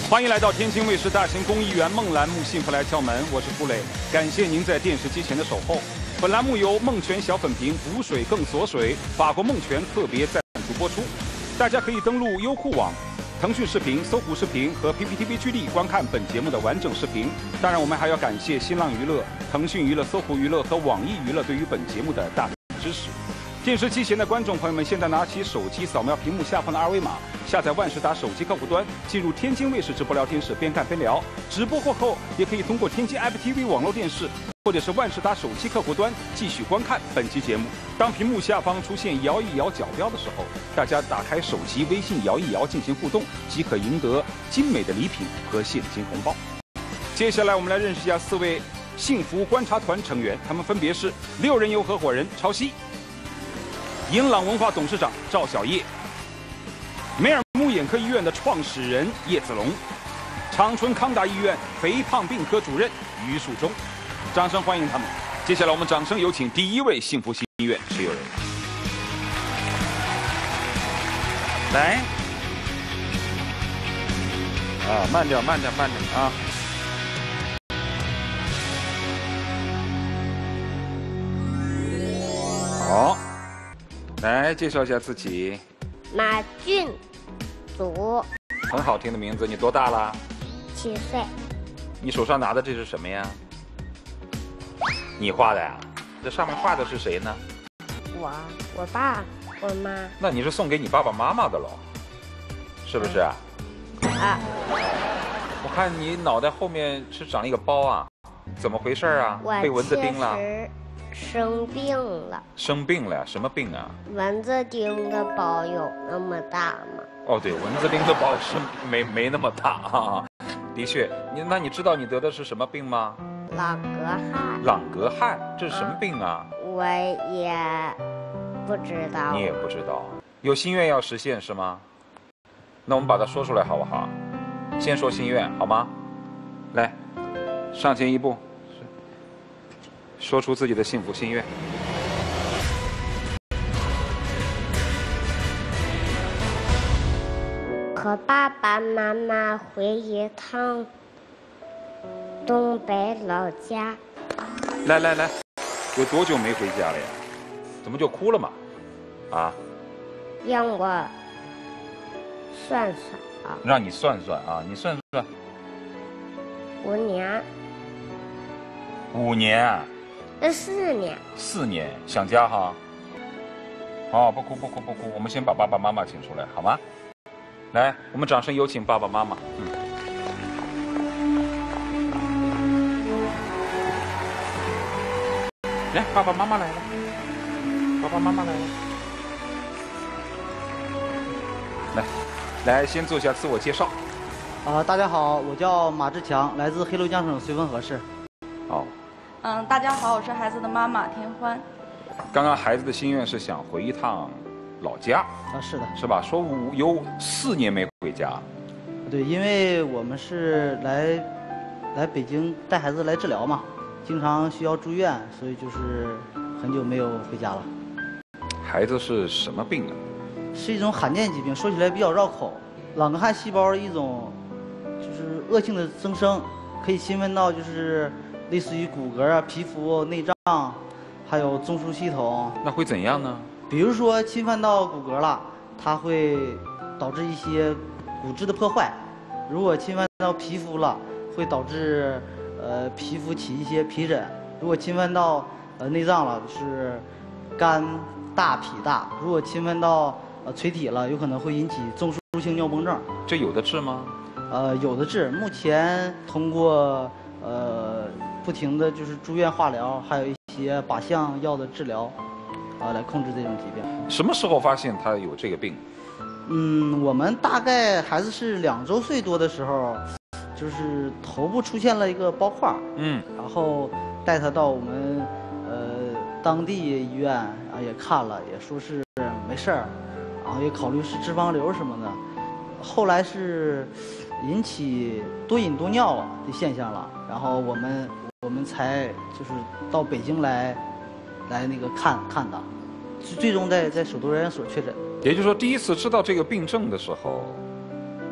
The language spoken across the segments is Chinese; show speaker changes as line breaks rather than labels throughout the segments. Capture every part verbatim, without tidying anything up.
欢迎来到天津卫视大型公益圆梦栏目《幸福来敲门》，我是傅磊，感谢您在电视机前的守候。本栏目由梦泉小粉瓶补水更锁水，法国梦泉特别赞助播出。大家可以登录优酷网、腾讯视频、搜狐视频和 P P T V 居力观看本节目的完整视频。当然，我们还要感谢新浪娱乐、腾讯娱乐、搜狐娱乐和网易娱乐对于本节目的大力支持。电视机前的观众朋友们，现在拿起手机，扫描屏幕下方的二维码，下载万事达手机客户端，进入天津卫视直播聊天室，边看边聊。直播过后，也可以通过天津 F T V 网络电视或者是万事达手机客户端继续观看本期节目。当屏幕下方出现摇一摇角标的时候，大家打开手机微信摇一摇进行互动，即可赢得精美的礼品和现金红包。接下来我们来认识一下四位幸福观察团成员，他们分别是六人游合伙人潮汐、英朗文化董事长赵小叶、梅尔木眼科医院的创始人叶子龙、长春康达医院肥胖病科主任于树忠。掌声欢迎他们。接下来我们掌声有请第一位幸福心愿持有人。来，啊，慢点，慢点，慢点啊！好。来介绍一下自己。
马俊祖，
很好听的名字。你多大了？
七岁。
你手上拿的这是什么呀？你画的呀？这上面画的是谁呢？
我、我爸、我妈。
那你是送给你爸爸妈妈的喽？是不是啊？
啊。
我看你脑袋后面是长了一个包啊，怎么回事啊？被蚊子叮了？
生病了，
生病了呀？什么病啊？
蚊子叮的包有那么大吗？
哦，对，蚊子叮的包是没没那么大啊。的确，你那你知道你得的是什么病吗？
朗格汗。
朗格汗，这是什么病啊？
我也不知道。
你也不知道，有心愿要实现是吗？那我们把它说出来好不好？先说心愿好吗？来，上前一步。说出自己的幸福心愿。
和爸爸妈妈回一趟东北老家。
来来来，有多久没回家了呀？怎么就哭了嘛？啊？
让我算算啊。
让你算算啊，你算算。
五年。
五年啊？
呃，四年。
四年，想家哈？哦，不哭不哭不哭，我们先把爸爸妈妈请出来，好吗？来，我们掌声有请爸爸妈妈。嗯。来，爸爸妈妈来了，爸爸妈妈来了。来，来，先做一下自我介绍。
啊、呃，大家好，我叫马志强，来自黑龙江省绥芬河市。
好。
嗯，大家好，我是孩子的妈妈田欢。
刚刚孩子的心愿是想回一趟老家
啊，是的，
是吧？说五有四年没回家。
对，因为我们是来来北京带孩子来治疗嘛，经常需要住院，所以就是很久没有回家了。
孩子是什么病呢？
是一种罕见疾病，说起来比较绕口。朗格汗细胞一种就是恶性的增生，可以侵犯到就是类似于骨骼啊、皮肤、内脏，还有中枢系统。
那会怎样呢？
比如说侵犯到骨骼了，它会导致一些骨质的破坏；如果侵犯到皮肤了，会导致呃皮肤起一些皮疹；如果侵犯到呃内脏了，是肝大脾大；如果侵犯到呃垂体了，有可能会引起中枢性尿崩症。
这有的治吗？
呃，有的治。目前通过呃不停的就是住院化疗，还有一些靶向药的治疗。啊，来控制这种疾病。
什么时候发现他有这个病？
嗯，我们大概孩子是两周岁多的时候，就是头部出现了一个包块，
嗯，
然后带他到我们呃当地医院啊也看了，也说是没事儿，然后也考虑是脂肪瘤什么的。后来是引起多饮多尿的现象了，然后我们我们才就是到北京来。来那个看看的，最终在在首都疗养所确诊。
也就是说，第一次知道这个病症的时候，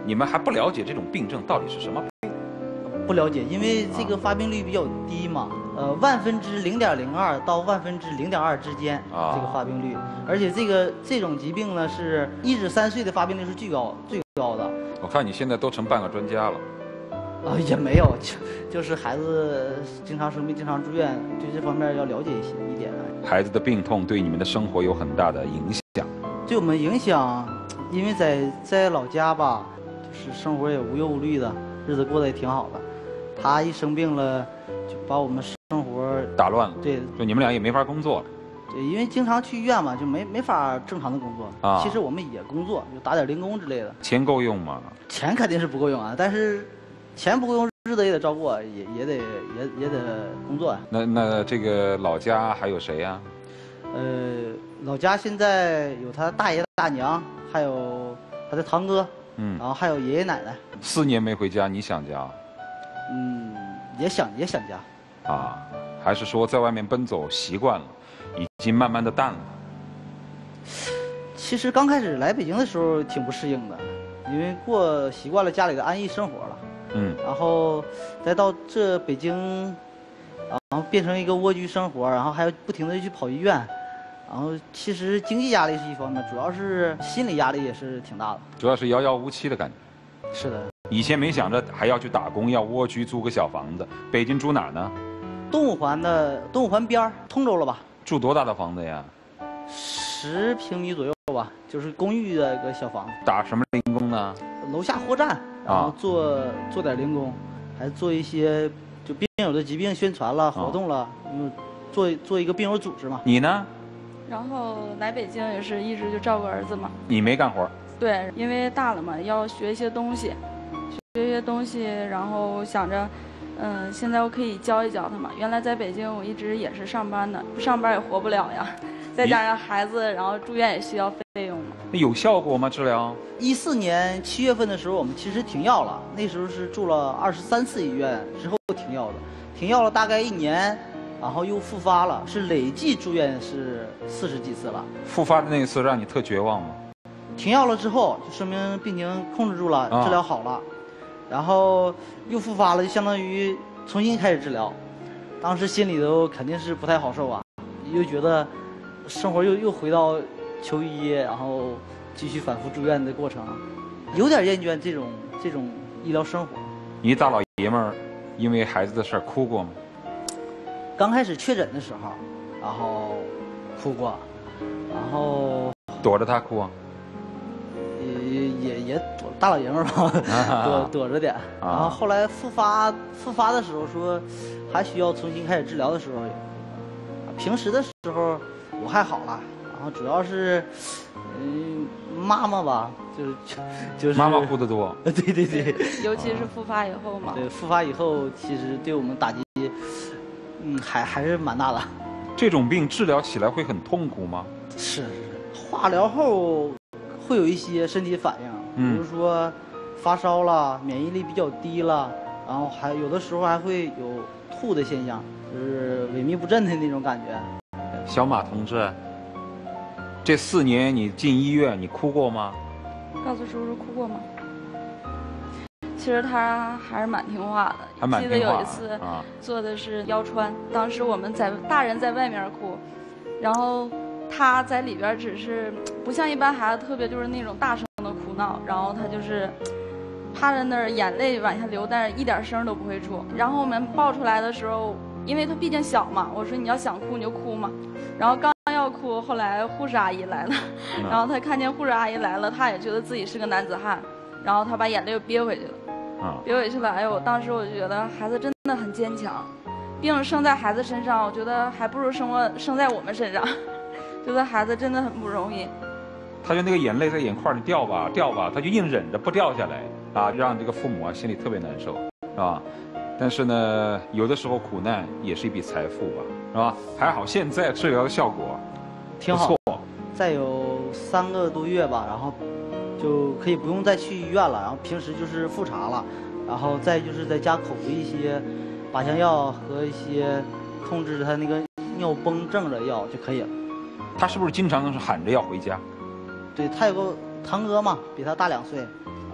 你们还不了解这种病症到底是什么？
不了解，因为这个发病率比较低嘛，呃，万分之零点零二到万分之零点二之间，
啊、
这个发病率，而且这个这种疾病呢，是一至三岁的发病率是最高最高的。
我看你现在都成半个专家了。
啊、呃，也没有，就就是孩子经常生病，经常住院，对这方面要了解一些一点。
孩子的病痛对你们的生活有很大的影响。
对我们影响，因为在在老家吧，就是生活也无忧无虑的，日子过得也挺好的。他一生病了，就把我们生活
打乱了。
对，
就你们俩也没法工作了。
对，因为经常去医院嘛，就没没法正常的工作。
啊，
其实我们也工作，就打点零工之类的。
钱够用吗？
钱肯定是不够用啊，但是钱不够用，日子也得照过，也也得也也得工作呀、啊。
那那这个老家还有谁呀、啊？
呃，老家现在有他大爷大娘，还有他的堂哥，
嗯，
然后还有爷爷奶奶。
四年没回家，你想家？
嗯，也想也想家。
啊，还是说在外面奔走习惯了，已经慢慢的淡了？
其实刚开始来北京的时候挺不适应的，因为过习惯了家里的安逸生活了。
嗯，
然后再到这北京，然后变成一个蜗居生活，然后还要不停的去跑医院，然后其实经济压力是一方面，主要是心理压力也是挺大的。
主要是遥遥无期的感觉。
是的。
以前没想着还要去打工，要蜗居租个小房子。北京住哪儿呢？
东五环的东五环边儿，通州了吧？
住多大的房子呀？
十平米左右吧，就是公寓的一个小房子。
打什么零工呢？
楼下货站，然后做、啊、做点零工，还做一些就病友的疾病宣传了、活动了，因为、啊、做做一个病友组织嘛。
你呢？
然后来北京也是一直就照顾儿子嘛。
你没干活？
对，因为大了嘛，要学一些东西，学一些东西，然后想着，嗯，现在我可以教一教他嘛。原来在北京我一直也是上班的，不上班也活不了呀。再加上孩子，然后住院也需要费用嘛。
有效果吗？治疗？
一四年七月份的时候，我们其实停药了，那时候是住了二十三次医院之后停药的，停药了大概一年，然后又复发了，是累计住院是四十几次了。
复发的那一次让你特绝望吗？
停药了之后，就说明病情控制住了，
啊、
治疗好了，然后又复发了，就相当于重新开始治疗。当时心里头肯定是不太好受啊，又觉得生活又又回到求医，然后继续反复住院的过程，有点厌倦这种这种医疗生活。
你大老爷们儿，因为孩子的事儿哭过吗？
刚开始确诊的时候，然后哭过，然后
躲着他哭啊。
也也也躲大老爷们儿吧，躲躲着点。然后后来复发复发的时候说，还需要重新开始治疗的时候，平时的时候我还好了。然后主要是，嗯，妈妈吧，就是就是
妈妈哭得多。
对对对，
尤其是复发以后嘛。
对，复发以后其实对我们打击，嗯，还还是蛮大的。
这种病治疗起来会很痛苦吗？
是，化疗后会有一些身体反应，
嗯、
比如说发烧了，免疫力比较低了，然后还有的时候还会有吐的现象，就是萎靡不振的那种感觉。
小马同志，这四年你进医院，你哭过吗？
告诉叔叔哭过吗？其实他还是蛮听话的。
还蛮听话的。
记得有一次做的是腰穿，啊、当时我们在大人在外面哭，然后他在里边只是不像一般孩子特别就是那种大声的哭闹，然后他就是趴在那儿眼泪往下流，但是一点声都不会出。然后我们抱出来的时候，因为他毕竟小嘛，我说你要想哭你就哭嘛。然后刚要哭，后来护士阿姨来了，然后他看见护士阿姨来了，他也觉得自己是个男子汉，然后他把眼泪又憋回去了。憋回去了，哎呦！当时我就觉得孩子真的很坚强，病生在孩子身上，我觉得还不如生了生在我们身上，觉得孩子真的很不容易。
他就那个眼泪在眼眶里掉吧掉吧，他就硬忍着不掉下来啊，让这个父母啊心里特别难受，是吧？但是呢，有的时候苦难也是一笔财富吧，是吧？还好现在治疗的效果
挺好，再有三个多月吧，然后就可以不用再去医院了，然后平时就是复查了，然后再就是在家口服一些靶向药和一些控制他那个尿崩症的药就可以了。
他是不是经常是喊着要回家？
对，他有个堂哥嘛，比他大两岁，啊，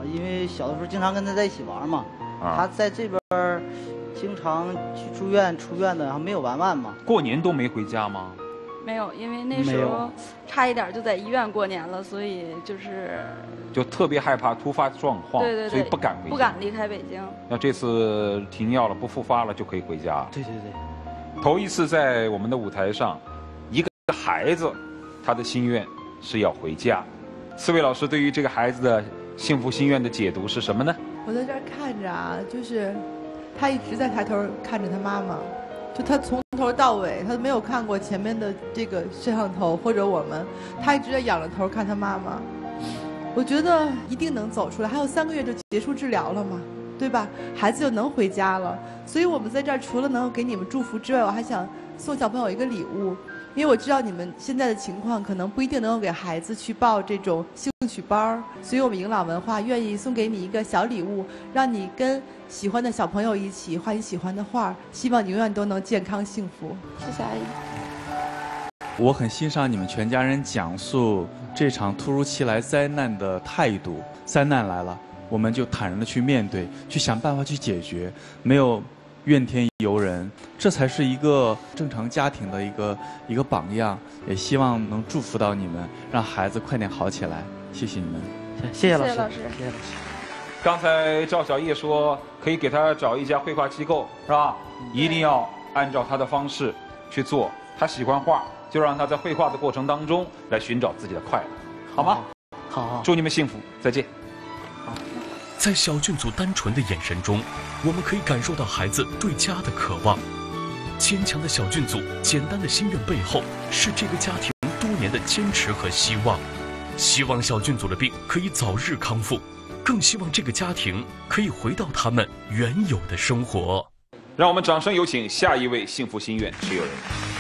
因为小的时候经常跟他在一起玩嘛，
啊、
他在这边经常去住院出院的，然后没有玩完嘛。
过年都没回家吗？
没有，因为那时候差一点就在医院过年了，所以就是
就特别害怕突发状况，
对对对，
所以不敢回家，
不敢离开北京。
那这次停药了，不复发了，就可以回家。
对对对，
头一次在我们的舞台上，一个孩子，他的心愿是要回家。四位老师对于这个孩子的幸福心愿的解读是什么呢？
我在这儿看着啊，就是他一直在抬头看着他妈妈，就他从头到尾他都没有看过前面的这个摄像头或者我们，他一直在仰着头看他妈妈。我觉得一定能走出来，还有三个月就结束治疗了嘛，对吧？孩子就能回家了。所以我们在这儿除了能够给你们祝福之外，我还想送小朋友一个礼物。因为我知道你们现在的情况可能不一定能够给孩子去报这种兴趣班儿，所以我们迎老文化愿意送给你一个小礼物，让你跟喜欢的小朋友一起画你喜欢的画，希望你永远都能健康幸福。谢谢阿姨。
我很欣赏你们全家人讲述这场突如其来灾难的态度。灾难来了，我们就坦然的去面对，去想办法去解决，没有怨天尤人，这才是一个正常家庭的一个一个榜样。也希望能祝福到你们，让孩子快点好起来。谢谢你们，
谢谢老师，
谢谢老师。
谢谢老师。
刚才赵小叶说可以给他找一家绘画机构，是吧？一定要按照他的方式去做。他喜欢画，就让他在绘画的过程当中来寻找自己的快乐，好吗？
好好，
祝你们幸福，再见。
在小俊祖单纯的眼神中，我们可以感受到孩子对家的渴望。坚强的小俊祖，简单的心愿背后是这个家庭多年的坚持和希望。希望小俊祖的病可以早日康复，更希望这个家庭可以回到他们原有的生活。
让我们掌声有请下一位幸福心愿持有人。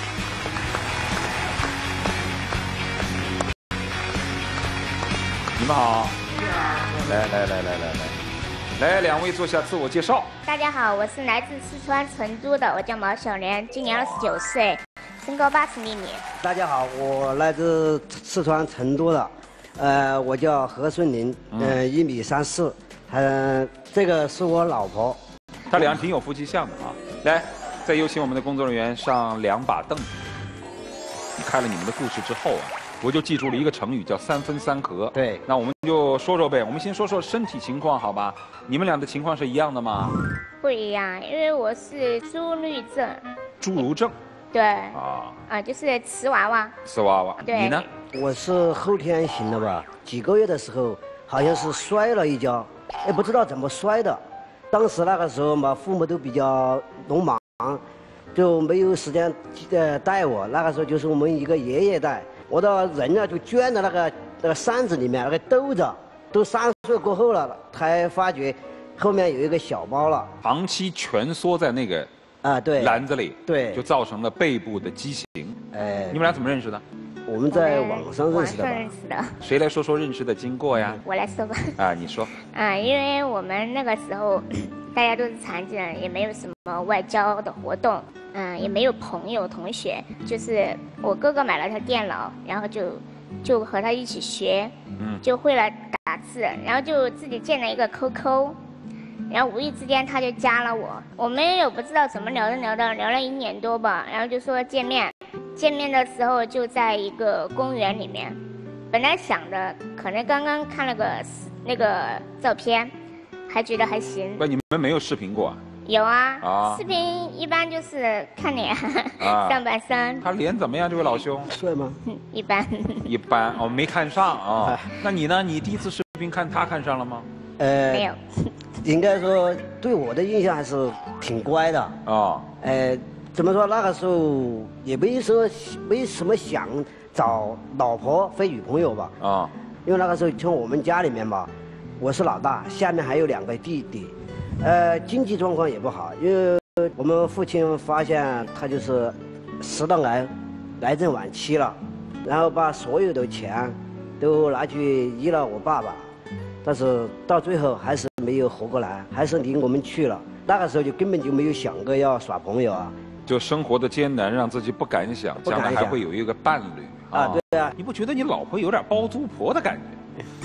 你们好，来来来来来来，来两位做下自我介绍。
大家好，我是来自四川成都的，我叫毛小莲，今年二十九岁，身高八十厘米。
大家好，我来自四川成都的，呃，我叫何顺林，呃，一米三四，呃，这个是我老婆。
他俩挺有夫妻相的啊。来，再有请我们的工作人员上两把凳子。看了你们的故事之后啊，我就记住了一个成语，叫三分三合。
对，
那我们就说说呗。我们先说说身体情况，好吧？你们俩的情况是一样的吗？
不一样，因为我是侏儒症。
侏儒症。
对。
啊。
啊，就是瓷娃娃。
瓷娃娃。
对。
你呢？
我是后天型的吧？几个月的时候，好像是摔了一跤，也不知道怎么摔的。当时那个时候嘛，父母都比较农忙，就没有时间呃带我。那个时候就是我们一个爷爷带。我的人呢就圈在那个那个扇子里面，那个兜着，都三岁过后了，才发觉后面有一个小包了。
长期蜷缩在那个
啊对
篮子里，
对，
就造成了背部的畸形。
哎，
你们俩怎么认识的？
我们在网上认识的吧。
网上认识的。
谁来说说认识的经过呀？
我来说吧。
啊，你说。
啊，因为我们那个时候大家都是残疾人，也没有什么外交的活动。嗯，也没有朋友同学，就是我哥哥买了台电脑，然后就就和他一起学，嗯，就会了打字，然后就自己建了一个 Q Q， 然后无意之间他就加了我，我们也不知道怎么聊着聊着聊了一年多吧，然后就说见面，见面的时候就在一个公园里面，本来想着可能刚刚看了个那个照片，还觉得还行。
不，你们没有视频过啊？
有啊，
啊
视频一般就是看脸，
啊、
上半身。
他脸怎么样？这位老兄
帅吗？
一般。
一般哦，没看上啊。那你呢？你第一次视频看他看上了吗？
呃，
没有。
应该说对我的印象还是挺乖的啊。
哦、
呃，怎么说？那个时候也没说没什么想找老婆非女朋友吧。啊、哦。因为那个时候从我们家里面吧，我是老大，下面还有两个弟弟。呃，经济状况也不好，因为我们父亲发现他就是食道癌，癌症晚期了，然后把所有的钱都拿去医了我爸爸，但是到最后还是没有活过来，还是领我们去了。那个时候就根本就没有想过要耍朋友啊，
就生活的艰难让自己不敢想，将来还会有一个伴侣啊。
啊，对啊，
你不觉得你老婆有点包租婆的感觉？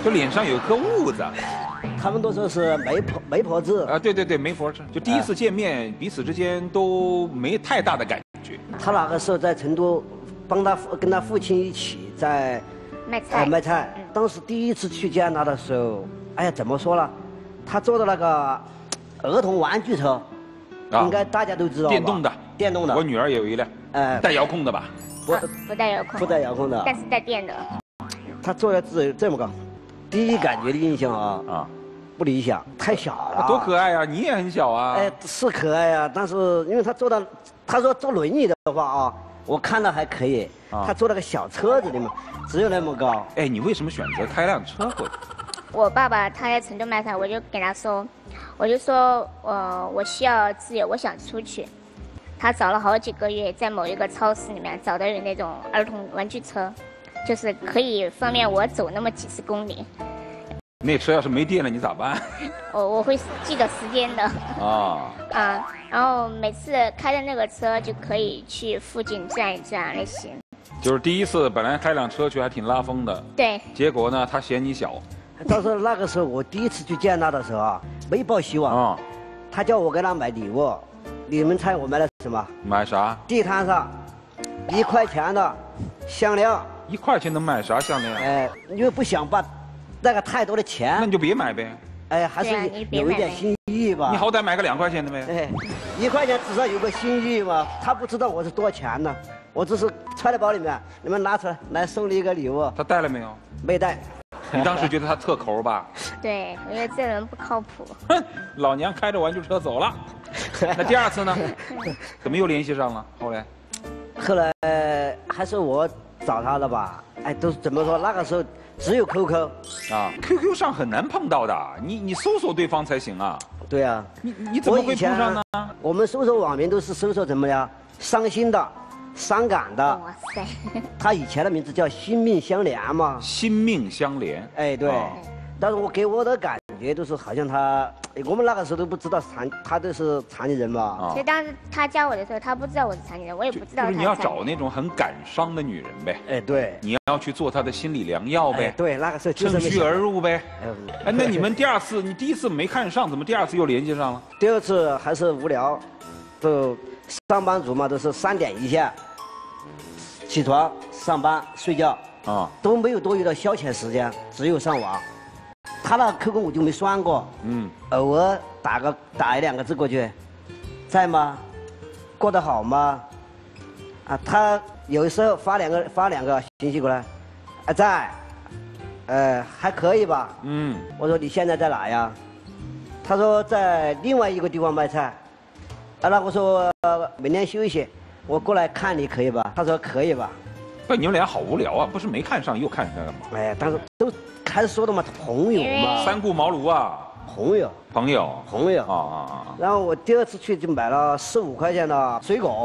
就脸上有一颗痦子。
他们都说是媒婆媒婆痣。
啊，对对对，媒婆痣。就第一次见面，彼此之间都没太大的感觉。
他那个时候在成都，帮他跟他父亲一起在
卖菜。
卖菜。当时第一次去见他的时候，哎呀，怎么说呢？他坐的那个儿童玩具车，应该大家都知道吧？
电动的。
电动的。
我女儿也有一辆。呃，带遥控的吧？
不，
不带遥控。
不带遥控的。
但是带电的。
他坐的只有这么高，第一感觉的印象啊啊，不理想，太小了。
多可爱呀！你也很小啊。
哎，是可爱呀，但是因为他坐的，他说坐轮椅的话啊，我看到还可以。他坐那个小车子的嘛，只有那么高。
哎，你为什么选择开辆车过去？
我爸爸他在成都卖菜，我就给他说，我就说，呃，我需要自由，我想出去。他找了好几个月，在某一个超市里面找到有那种儿童玩具车。就是可以方便我走那么几十公里。
那车要是没电了，你咋办？
我我会记得时间的。啊。啊，然后每次开的那个车就可以去附近转一转那些。
就是第一次本来开辆车去还挺拉风的。
对。
结果呢，他嫌你小。
到时候那个时候我第一次去见他的时候啊，没抱希望。啊。他叫我给他买礼物，你们猜我买了什么？
买啥？
地摊上，一块钱的项链。
一块钱能买啥项链？
哎，因为不想把那个太多的钱，
那你就别买呗。
哎，还是有一点心意吧。
你好歹买个两块钱的呗。
哎，一块钱至少有个心意嘛。他不知道我是多少钱呢，我只是揣在包里面，你们拿出来，来送你一个礼物。
他带了没有？
没带。
你当时觉得他特抠吧？
对，我觉得这人不靠谱。
哼，老娘开着玩具车走了。那第二次呢？怎么又联系上了？后来？
后来还是我。找他了吧？哎，都怎么说？那个时候只有 Q Q
啊 ，Q Q 上很难碰到的，你你搜索对方才行啊。
对啊，
你你怎么会碰上呢？
我们搜索网名都是搜索怎么呀？伤心的、伤感的。哇塞！他以前的名字叫心命相连嘛。
心命相连。
哎，对。哦、但是我给我的感觉都是好像他。我们那个时候都不知道残，他都是残疾人嘛。
所以当时他加我的时候，他不知道我是残疾人，我也不知道。
就是你要找那种很感伤的女人呗。
哎，对。
你要去做她的心理良药呗。
对，那个时候就是
趁虚而入呗。哎，那你们第二次，你第一次没看上，怎么第二次又联系上了？
第二次还是无聊，都上班族嘛，都是三点一线，起床、上班、睡觉啊，都没有多余的消遣时间，只有上网。他那 Q Q 我就没删过，嗯，偶尔打个打一两个字过去，在吗？过得好吗？啊，他有时候发两个发两个信息过来，啊在，呃还可以吧，嗯，我说你现在在哪呀？他说在另外一个地方卖菜，啊那我说、呃、明天休息，我过来看你可以吧？他说可以吧。
不，你们俩好无聊啊！不是没看上又看上干嘛？
哎，但是都开始说的嘛，朋友嘛，
三顾茅庐啊，
朋友，
朋友，
朋友啊啊啊！然后我第二次去就买了十五块钱的水果。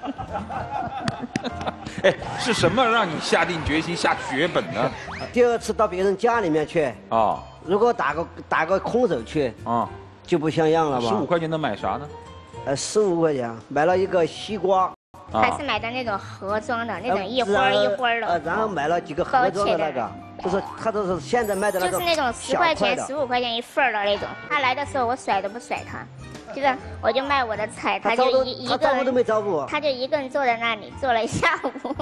哎，是什么让你下定决心下血本呢？
第二次到别人家里面去啊，如果打个打个空手去啊，就不像样了吧？
十五块钱能买啥呢？
呃，十五块钱买了一个西瓜。
还是买的那种盒装的，那种一花一花的。
呃，然后买了几个盒装的那个，就是他都是现在卖的那
个，就是那种十块钱、十五块钱一份的那种。他来的时候我甩都不甩他，就是我就卖我的菜，他就一一个人
都没招呼我，
他就一个人坐在那里坐了一下午。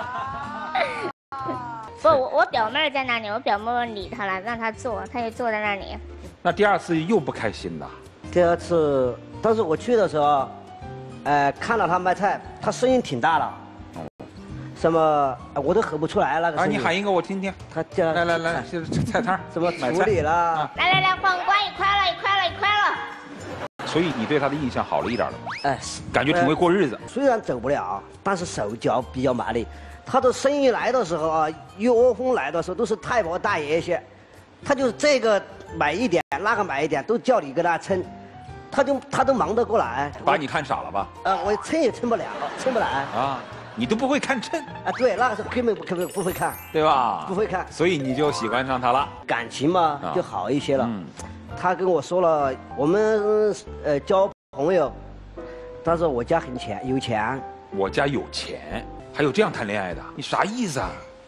不，我我表妹在那里，我表妹理他了，让他坐，他就坐在那里。
那第二次又不开心了？
第二次，当时我去的时候。呃，看到他卖菜，他声音挺大的，什么我都喝不出来那个声音。
啊，你喊一个我听听。
他叫
来来来，这菜摊
什么处理啦？
来来来，黄瓜一块了，一块了，一块了。
所以你对他的印象好了一点了吗？哎，感觉挺会过日子。
虽然走不了，但是手脚比较麻利。他的生意来的时候啊，一窝蜂来的时候都是太婆大爷些，他就是这个买一点，那个买一点，都叫你给他称。他就他都忙得过来，
把你看傻了吧？
呃，我称也称不了，称不来
啊！你都不会看称
啊？对，那个时候根本不根本不会看，
对吧？
不会看，
所以你就喜欢上他了，
感情嘛就好一些了。嗯，他跟我说了，我们呃交朋友，他说我家很钱，有钱。
我家有钱，还有这样谈恋爱的？你啥意思啊？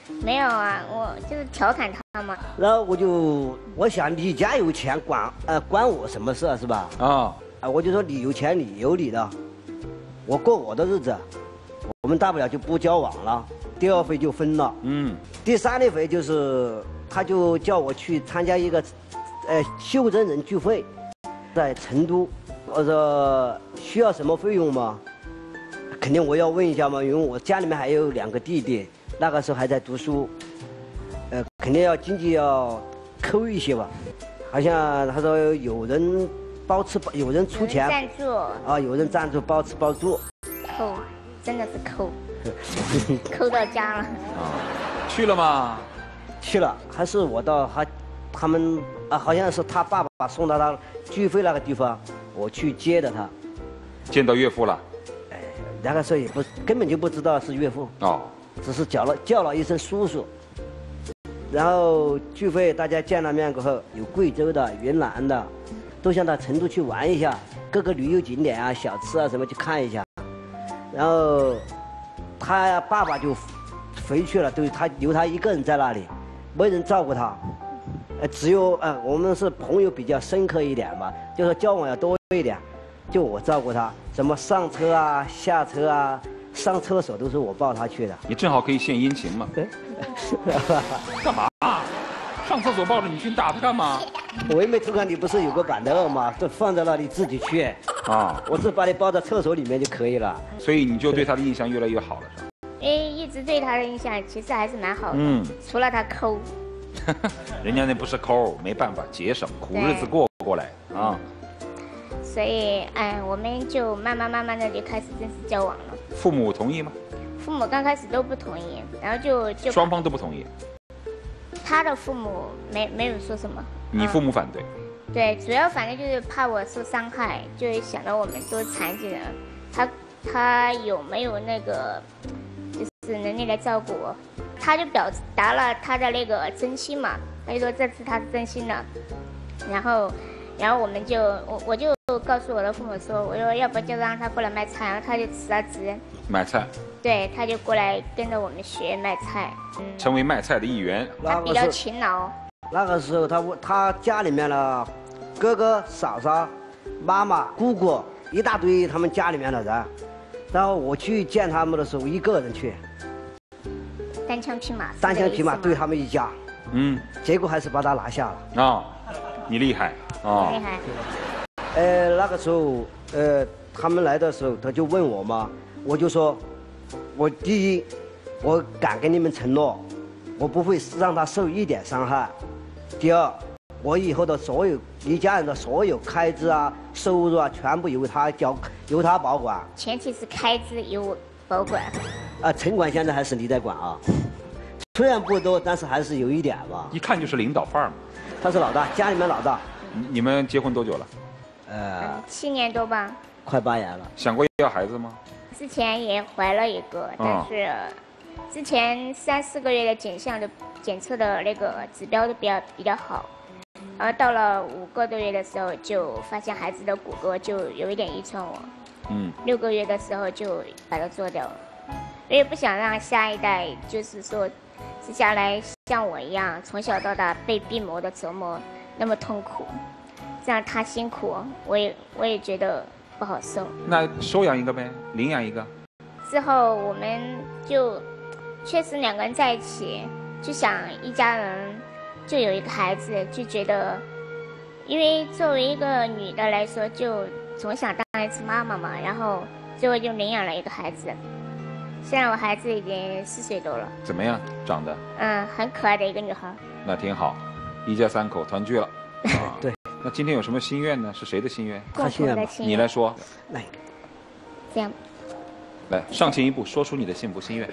没有啊，我就是调侃他嘛。
然后我就我想你家有钱管呃管我什么事啊是吧？啊啊，我就说你有钱你有你的，我过我的日子，我们大不了就不交往了。第二回就分了。嗯。第三回就是他就叫我去参加一个呃袖珍人聚会，在成都。我说需要什么费用吗？肯定我要问一下嘛，因为我家里面还有两个弟弟，那个时候还在读书，呃，肯定要经济要抠一些吧。好像他说有人包吃包，有人出钱
赞助
啊，有人赞助包吃包住。
抠，真的是抠，抠到家了。
啊，去了吗？
去了，还是我到他他们啊，好像是他爸爸送到他聚会那个地方。我去接的他，
见到岳父了。
哎，那个时候也不根本就不知道是岳父哦，只是叫了叫了一声叔叔。然后聚会大家见了面过后，有贵州的、云南的，都想到成都去玩一下，各个旅游景点啊、小吃啊什么去看一下。然后他爸爸就回去了，都他留他一个人在那里，没人照顾他。呃，只有呃，我们是朋友比较深刻一点吧，就说交往要多一点，就我照顾他，什么上车啊、下车啊、上厕所都是我抱他去的。
你正好可以献殷勤嘛。干嘛？上厕所抱着你去打他干嘛？
我又没偷看你不是有个板凳吗？这放在那里自己去。啊，我只把你抱到厕所里面就可以了。
所以你就对他的印象越来越好了，是吧？
哎，一直对他的印象其实还是蛮好的。嗯，除了他抠。
人家那不是抠，没办法节省，苦日子过过来啊。
所以，哎，我们就慢慢慢慢的就开始正式交往了。
父母同意吗？
父母刚开始都不同意，然后就就
双方都不同意。
他的父母没没有说什么。
你父母反对？
嗯、对，主要反正就是怕我受伤害，就是想到我们都是残疾人，他他有没有那个就是能力来照顾我？他就表达了他的那个真心嘛，他就说这次他是真心的，然后，然后我们就我我就告诉我的父母说，我说要不就让他过来卖菜，然后他就辞了职。卖
菜。
对，他就过来跟着我们学卖菜，
嗯，成为卖菜的一员。
他比较勤劳。
那个时候他他家里面的哥哥、嫂嫂、妈妈、姑姑一大堆，他们家里面的人，然后我去见他们的时候，一个人去。
单枪匹马，
单枪匹马对他们一家，嗯，结果还是把他拿下了。
啊，你厉害啊！
厉害。
呃，那个时候，呃，他们来的时候，他就问我嘛，我就说，我第一，我敢跟你们承诺，我不会让他受一点伤害；第二，我以后的所有一家人的所有开支啊、收入啊，全部由他交，由他保管。
前提是开支由我保管。
啊，城管现在还是你在管啊，虽然不多，但是还是有一点吧。
一看就是领导范儿嘛。
他是老大，家里面老大。
你你们结婚多久了？
呃，七年多吧。
快八年了。
想过要孩子吗？
之前也怀了一个，但是之前三四个月的检项的检测的那个指标都比较比较好，而到了五个多月的时候就发现孩子的骨骼就有一点遗传我。嗯。六个月的时候就把它做掉了。我也不想让下一代，就是说，接下来像我一样，从小到大被病魔的折磨，那么痛苦，这样他辛苦，我也我也觉得不好受。
那收养一个呗，领养一个。
之后我们就确实两个人在一起，就想一家人就有一个孩子，就觉得，因为作为一个女的来说，就总想当一次妈妈嘛，然后最后就领养了一个孩子。现在我孩子已经四岁多了。
怎么样，长得？
嗯，很可爱的一个女孩。
那挺好，一家三口团聚了。
啊，对。
那今天有什么心愿呢？是谁的心愿？
共同的心愿。
你来说。
来。
这样。
来，上前一步，说出你的幸福心愿。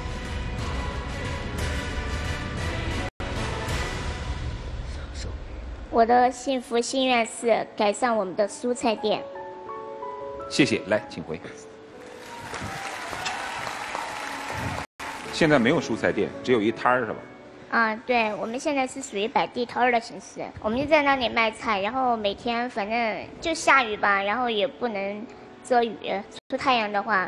我的幸福心愿是改善我们的蔬菜店。
谢谢，来，请回。现在没有蔬菜店，只有一摊儿是吧？
啊，对，我们现在是属于摆地摊儿的形式，我们就在那里卖菜，然后每天反正就下雨吧，然后也不能遮雨，出太阳的话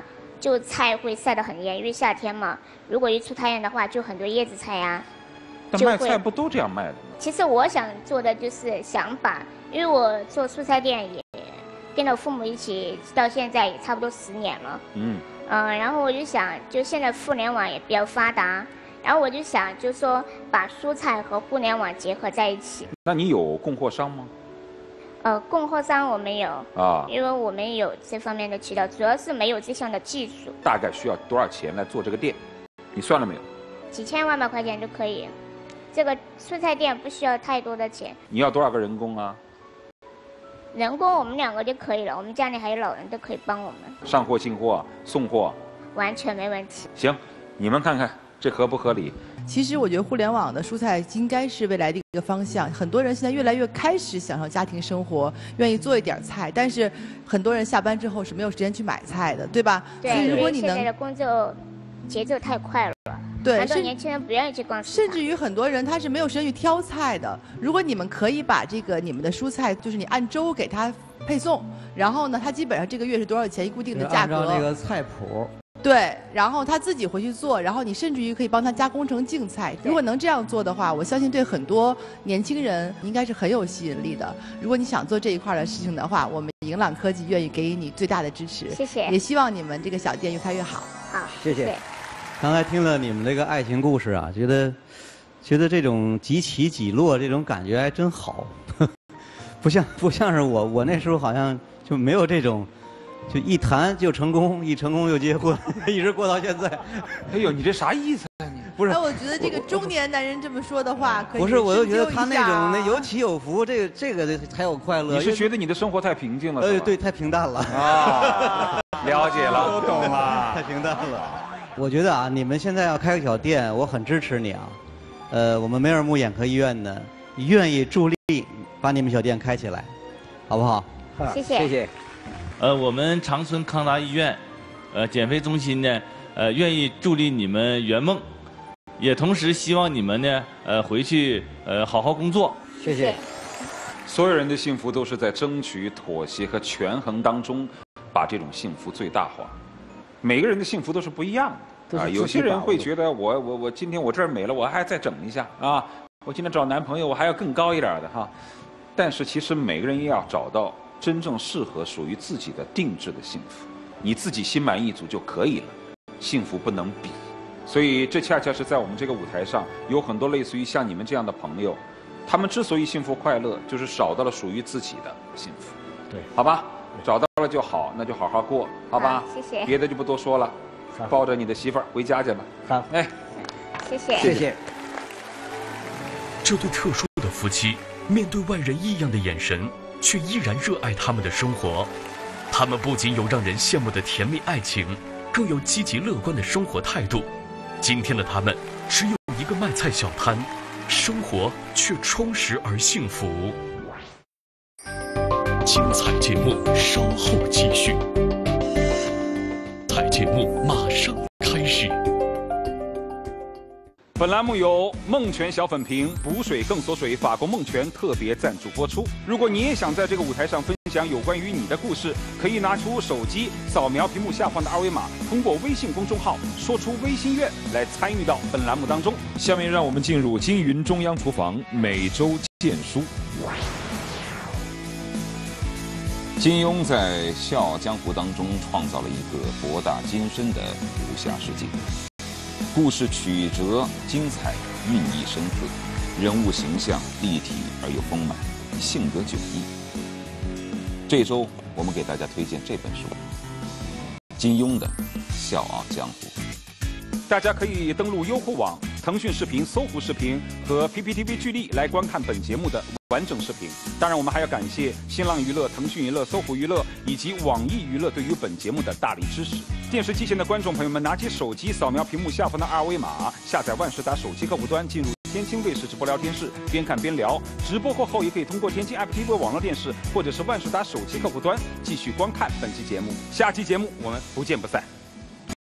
就菜会晒得很严，因为夏天嘛，如果一出太阳的话，就很多叶子菜呀、啊。
但卖菜不都这样卖的吗？
其实我想做的就是想把，因为我做蔬菜店也跟着父母一起到现在也差不多十年了。嗯。嗯、呃，然后我就想，就现在互联网也比较发达，然后我就想，就说把蔬菜和互联网结合在一起。
那你有供货商吗？
呃，供货商我没有
啊，
因为我们有这方面的渠道，主要是没有这项的技术。
大概需要多少钱来做这个店？你算了没有？
几千万把块钱就可以。这个蔬菜店不需要太多的钱。
你要多少个人工啊？
人工我们两个就可以了，我们家里还有老人，都可以帮我们。
上货、进货、送货，
完全没问题。
行，你们看看这合不合理？
其实我觉得互联网的蔬菜应该是未来的一个方向。很多人现在越来越开始享受家庭生活，愿意做一点菜，但是很多人下班之后是没有时间去买菜的，对吧？
对，
所以如果你能，
现在的工作节奏太快了。
对，
很多年轻人不愿意去逛市场，
甚至于很多人他是没有时间去挑菜的。如果你们可以把这个你们的蔬菜，就是你按周给他配送，然后呢，他基本上这个月是多少钱一固定的价格，
按照这个菜谱。
对，然后他自己回去做，然后你甚至于可以帮他加工成净菜。如果能这样做的话，我相信对很多年轻人应该是很有吸引力的。如果你想做这一块的事情的话，我们迎朗科技愿意给予你最大的支持。
谢谢。
也希望你们这个小店越开越好。
好，
谢谢。
刚才听了你们这个爱情故事啊，觉得觉得这种几起几落这种感觉还真好，不像不像是我我那时候好像就没有这种。就一谈就成功，一成功就结婚，一直过到现在。
哎呦，你这啥意思啊？你
不是？
哎，我觉得这个中年男人这么说的话，可以
不是，我就觉得他那种那有起有伏，这个这个才有快乐。
你是觉得你的生活太平静了？
呃，对，太平淡了。
啊，了解了，都懂了，
太平淡了。我觉得啊，你们现在要开个小店，我很支持你啊。呃，我们梅尔木眼科医院呢，愿意助力把你们小店开起来，好不好？
谢谢，
谢谢。
呃，我们长春康达医院，呃，减肥中心呢，呃，愿意助力你们圆梦，也同时希望你们呢，呃，回去呃好好工作。
谢谢。
所有人的幸福都是在争取、妥协和权衡当中，把这种幸福最大化。每个人的幸福都是不一样的啊。有些人会觉得我我我今天我这儿美了，我还再整一下啊。我今天找男朋友，我还要更高一点的哈。但是其实每个人也要找到真正适合属于自己的定制的幸福，你自己心满意足就可以了，幸福不能比。所以这恰恰是在我们这个舞台上，有很多类似于像你们这样的朋友，他们之所以幸福快乐，就是找到了属于自己的幸福。
对，
好吧，找到了就好，那就好好过，好吧？
谢谢。
别的就不多说了，抱着你的媳妇儿回家去吧。
好，
哎，
谢谢，
谢谢。
这对特殊的夫妻，面对外人异样的眼神，却依然热爱他们的生活。他们不仅有让人羡慕的甜蜜爱情，更有积极乐观的生活态度。今天的他们只有一个卖菜小摊，生活却充实而幸福。精彩节目稍后继续，彩节目马上开始。
本栏目由梦泉小粉瓶补水更锁水法国梦泉特别赞助播出。如果你也想在这个舞台上分享有关于你的故事，可以拿出手机扫描屏幕下方的二维码，通过微信公众号说出微心愿来参与到本栏目当中。下面让我们进入金云中央厨房每周荐书。金庸在《笑傲江湖》当中创造了一个博大精深的武侠世界。故事曲折精彩，寓意深刻，人物形象立体而又丰满，性格迥异。这周我们给大家推荐这本书，金庸的《笑傲江湖》。大家可以登录优酷网、腾讯视频、搜狐视频和 P P T V 巨力来观看本节目的完整视频。当然，我们还要感谢新浪娱乐、腾讯娱乐、搜狐娱乐以及网易娱乐对于本节目的大力支持。电视机前的观众朋友们，拿起手机扫描屏幕下方的二维码，下载万事达手机客户端，进入天津卫视直播聊天室，边看边聊。直播过后，也可以通过天津 App T V 网络电视或者是万事达手机客户端继续观看本期节目。下期节目我们不见不散。